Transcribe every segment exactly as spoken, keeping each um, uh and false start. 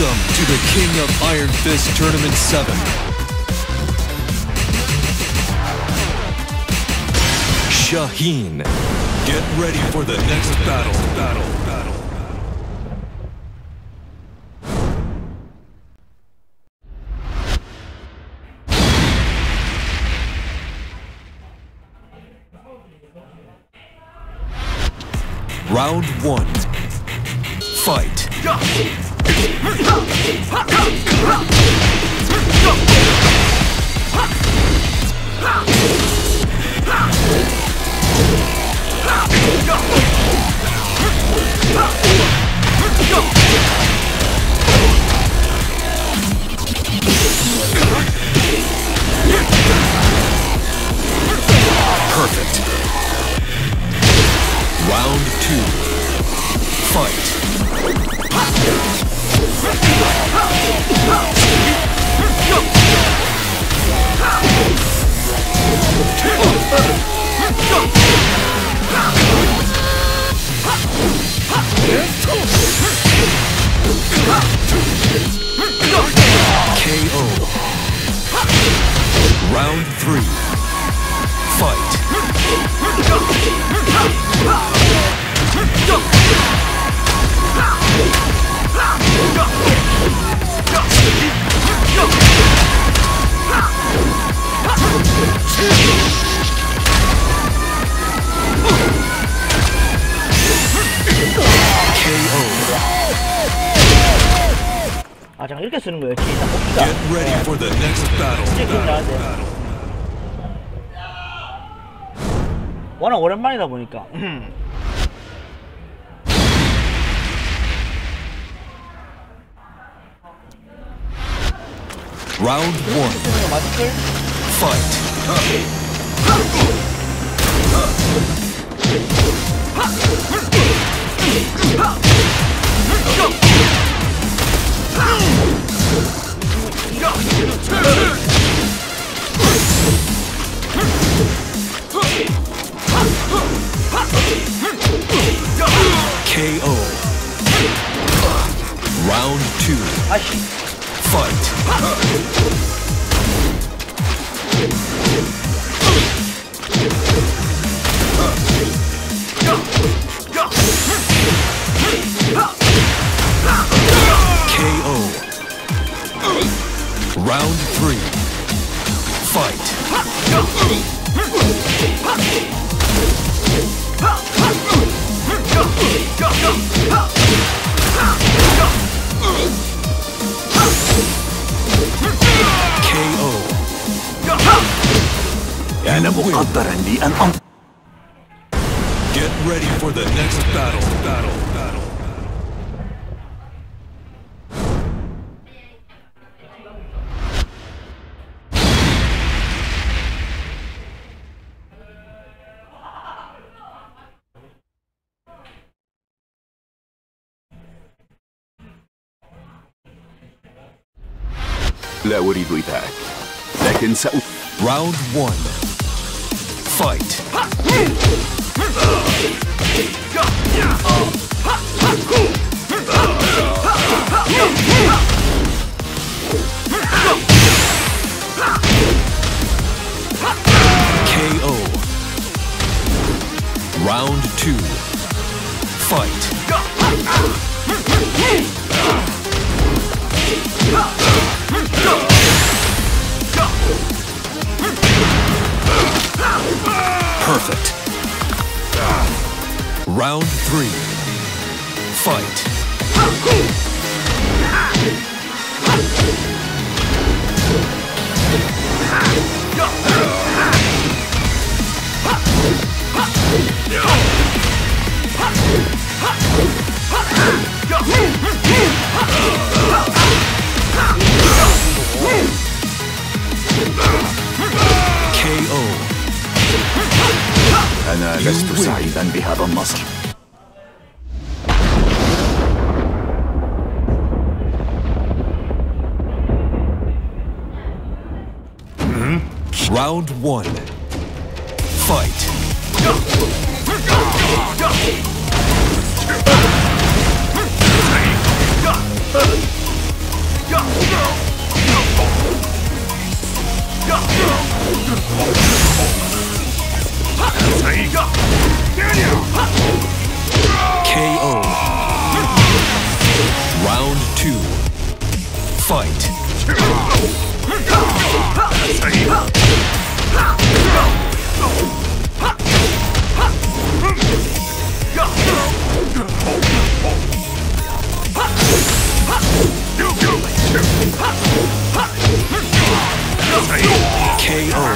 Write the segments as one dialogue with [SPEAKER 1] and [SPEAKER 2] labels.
[SPEAKER 1] Welcome to the King of Iron Fist Tournament seven. Shaheen. Get ready for the next battle. Battle. Battle. Round one. Fight. Perfect. Round two. Fight. K O. Round three. Fight.
[SPEAKER 2] 아 잠깐 이렇게 쓰는 거예요. 일단 봅시다.
[SPEAKER 1] Get ready for the next battle.
[SPEAKER 2] 이제 기억 나는데. 워낙 오랜만이다 보니까.
[SPEAKER 1] Round one. Fight. K O. Round two. Fight. K O. Round three. Fight. K O.
[SPEAKER 3] أنا مقدرا لي أن أنطق.
[SPEAKER 1] Get ready for the next battle. Battle. Battle.
[SPEAKER 3] لا أريد ذاك، لكن سأ
[SPEAKER 1] Round one. Fight. K O. Round two. Fight. Perfect. Round three. Fight. K O.
[SPEAKER 3] أنا لست سعيدا بهذا النصر.
[SPEAKER 1] Round one. Fight. K O.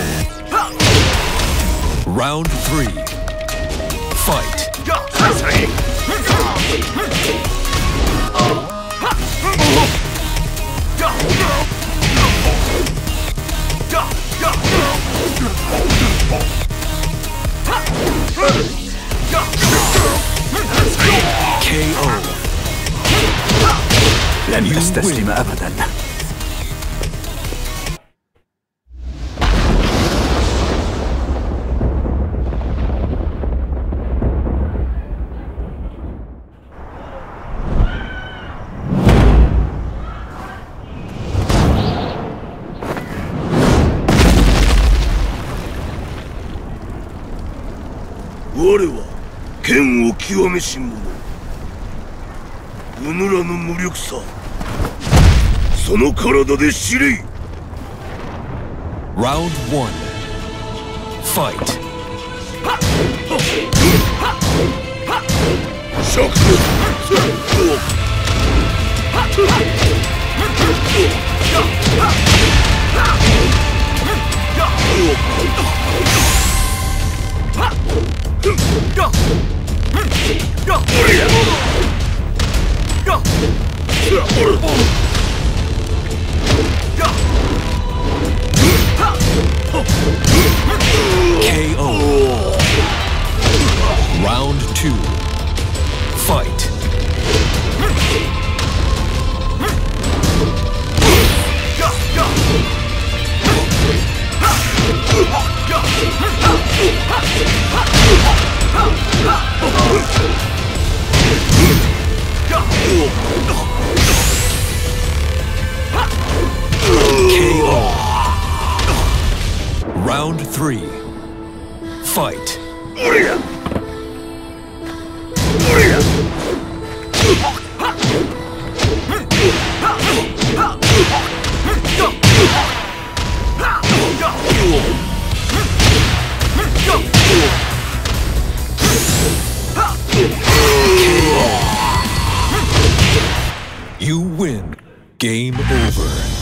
[SPEAKER 1] Round three. Fight. K O.
[SPEAKER 3] لن أستسلم أبدا.
[SPEAKER 4] 我は剣を極めし者、うぬらの無力さ、その体で知れい。
[SPEAKER 1] Round one. Fight.
[SPEAKER 4] シャク
[SPEAKER 1] K O. Round two. Fight. K O. Round three. Fight. You win. Game over.